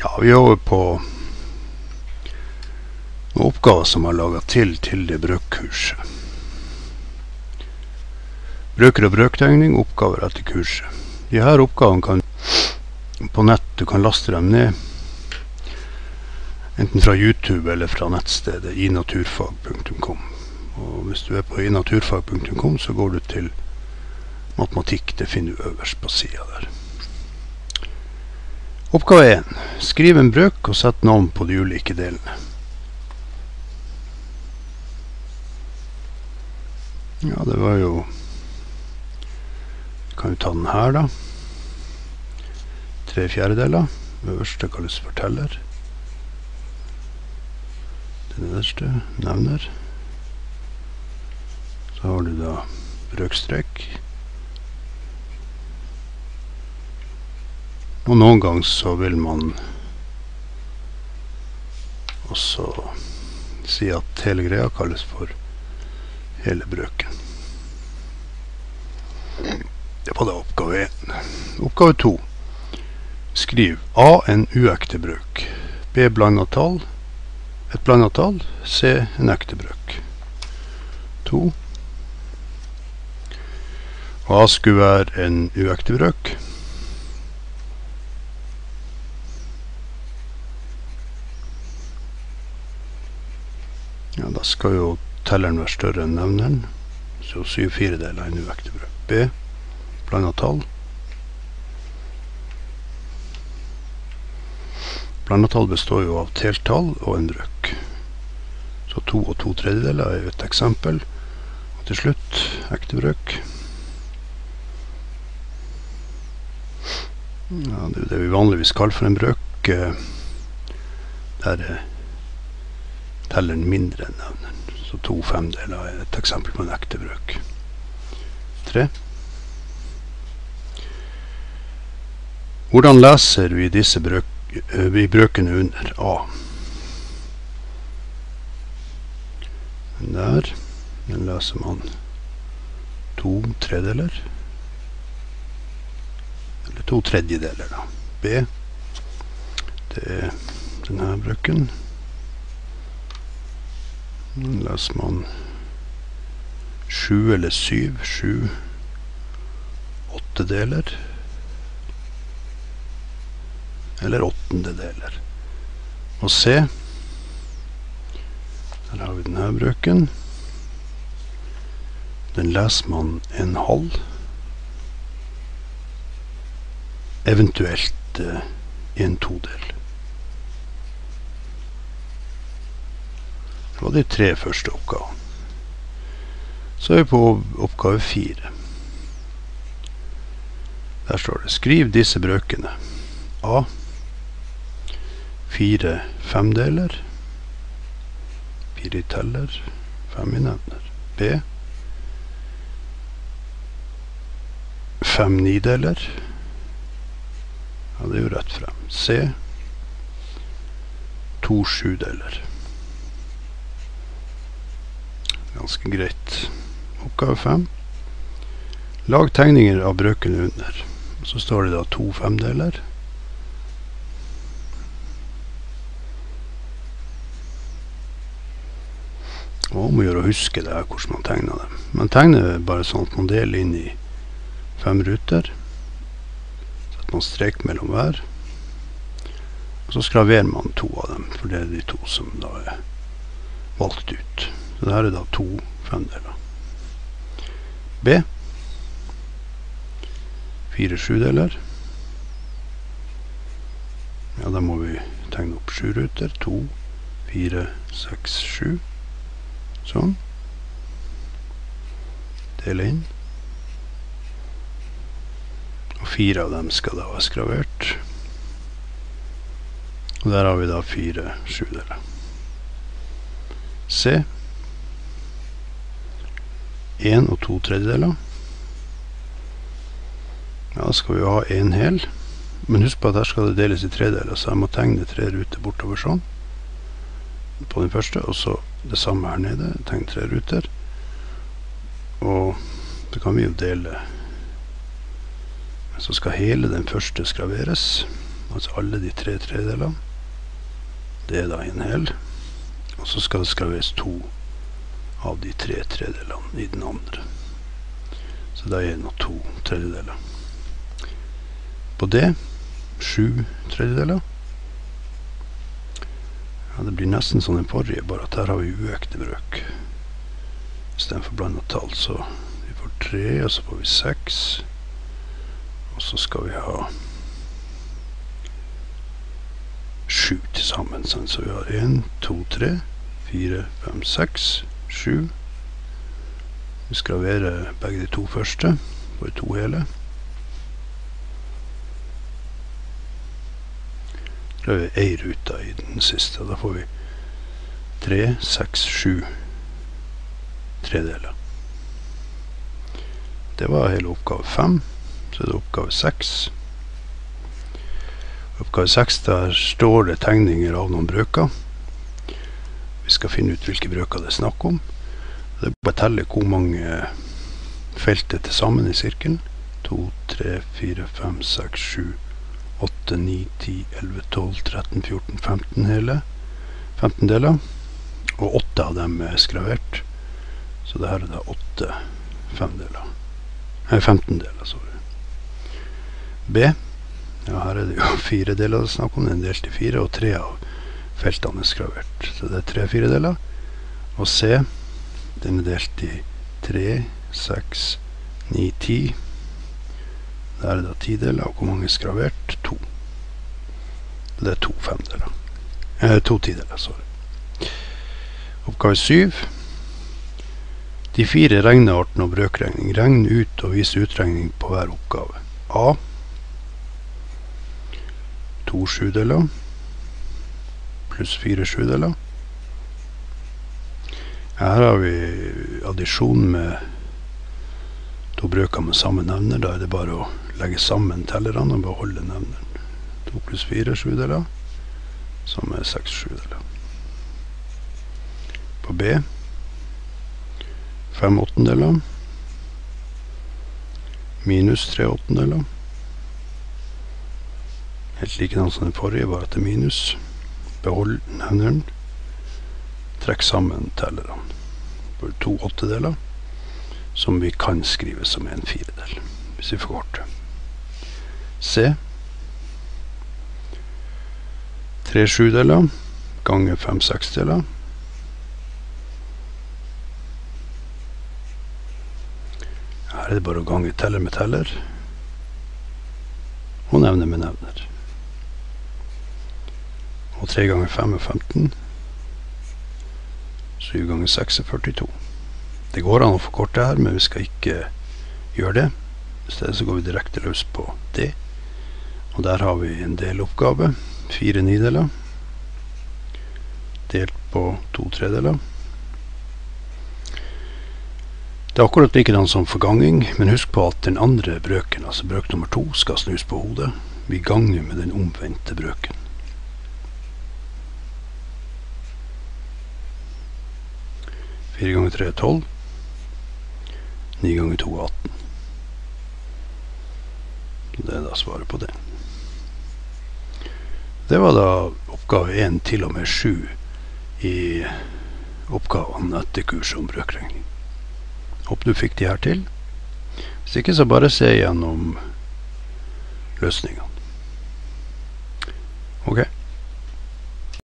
Ja, vi er over på noen oppgaver som er laget til det brøkkurset. Brøker og brøktegning, oppgaver etter kurset. De her oppgavene kan på nett, du kan laste dem ned, enten fra YouTube eller fra nettstedet inaturfag.com. Og hvis du er på inaturfag.com, så går du til matematikk, det finner du øverst på siden der. Oppgave 1. Skriv en brøk og sett navn på de ulike delene. Ja, det var jo... Vi kan jo ta den her da. 3/4. Øverste kalles forteller. Det nederste nevner. Så har du da brøkstrek. Og noen ganger så vil man også si at hele greia kalles for hele brøken. Det var da oppgave 1. Oppgave 2. Skriv A en uekte brøk, B blandet tall, et blandet tall, C en ekte brøk. 2. Og A skulle være en uekte brøk. Ja, da skal jo telleren være større enn nevneren, så 7/4 er en uekte brøk. B, blandet tall. Blandet tall består jo av teltall og en brøk. Så 2 og 2/3 er jo et eksempel. Og til slutt, ekte brøk. Ja, det er det vi vanligvis kaller for en brøk. Der er telleren mindre enn nevneren. Så 2/5 er et eksempel på en ekte brøk. 3. Hvordan leser vi disse brøkene under A? Den der, den leser man 2/3, eller 2/3 da. B, det er denne brøken. Den leser man 7 eller 7, 7/8, eller 8/8. Og C, der har vi denne brøken. Den leser man 1/2, eventuelt 1/2. Det var de 3 første oppgavene. Så er vi på oppgave 4. Der står det, skriv disse brøkene. A, 4/5, 4 i teller, 5 i nevner. B, 5/9. Ja, det er jo rett frem. C, 2/7. Ganske greit. Oppgave 5. Lag tegninger av brøkene under. Så står det da 2/5. Og om å gjøre å huske det her, hvordan man tegner dem. Man tegner bare sånn at man deler inn i 5 ruter. Setter man strek mellom hver. Og så skraverer man 2 av dem, for det er de 2 som da er valgt ut. Så det her er da 2/5. B, 4/7. Ja, da må vi tegne opp 7 ruter. 2, 4, 6, 7. Sånn. Dele inn. Og 4 av dem skal da være skravert. Og der har vi da 4/7. C, 1 og 2/3. Ja, da skal vi jo ha 1 hel. Men husk på at her skal det deles i 3 deler, så jeg må tegne 3 ruter bortover sånn. På den første, og så det samme her nede. Tegne 3 ruter. Og da kan vi jo dele. Så skal hele den første skraveres. altså alle de 3 tredjedelene. Det er da en hel, og så skal det skrives 2 av de 3 tredjedelene i den andre. Så da er det nå 2 tredjedeler. På det 7 tredjedeler. Ja, det blir nesten sånn en forrige, bare at her har vi uøkte brøk. I stedet for blandet tall, så vi får 3, og så får vi 6. Og så skal vi ha 7 til sammen. Så vi har 1, 2, 3, 4, 5, 6, 7. Vi skal være begge de 2 første, for 2 hele. Da har vi 1 ruta i den siste, og da får vi 3, 6, 7 tredeler. Det var hele oppgave 5, så er det oppgave 6. Oppgave 6, der står det tegninger av noen brøker. Vi skal finne ut hvilke brøker det er snakk om. Det er bare å telle hvor mange felt det til sammen i sirkelen. 2, 3, 4, 5, 6, 7, 8, 9, 10, 11, 12, 13, 14, 15 hele. 15 deler. Og 8 av dem er skravert. Så det her er da 8 femdeler. 15 deler, sorry. B. Ja, her er det jo 4 deler det snakk om. Den er delt i 4, og 3 av feltene er skravert. Så det er 3 4-deler. Og C, den er delt i 3, 6, 9, 10. Der er det 10 deler, og hvor mange er skravert? 2. Det er 2 femdeler. 2 tideler, sorry. Oppgave 7. De 4 regnearten og brøkregning. Regn ut og vis utregning på hver oppgave. A. 2 7-deler pluss 4 7-deler. Her har vi addisjon med 2 brøker med samme nevner. Da er det bare å legge sammen tellerne og beholde nevneren. 2 pluss 4 7-deler, som er 6 7-deler. På B 5 8-deler minus 3 8-deler. Helt likedan som den forrige, bare at det er minus. Behold nevneren. Trekk sammen tellerne. For 2 8-deler, som vi kan skrive som en 4-del, hvis vi forkorter. C. 3 7-deler ganger 5 6-deler. Her er det bare å gange teller med teller, og nevner med nevner. Og 3 ganger 5 er 15. 7 ganger 6 er 42. Det går an å forkorte her, men vi skal ikke gjøre det. I stedet så går vi direkte løs på D. Og der har vi en deloppgave. 4 9-deler. Delt på 2 3-deler. Det er akkurat likedan som forganging, men husk på at den andre brøken, altså brøk nummer 2, skal snus på hodet. Vi ganger med den omvendte brøken. 4 ganger 3 er 12. 9 ganger 2 er 18. Det er da svaret på det. Det var da oppgave 1 til og med 7 i oppgavene etter kurset om brøkregning. Håper du fikk de her til. Hvis ikke så bare se gjennom løsningene. Ok.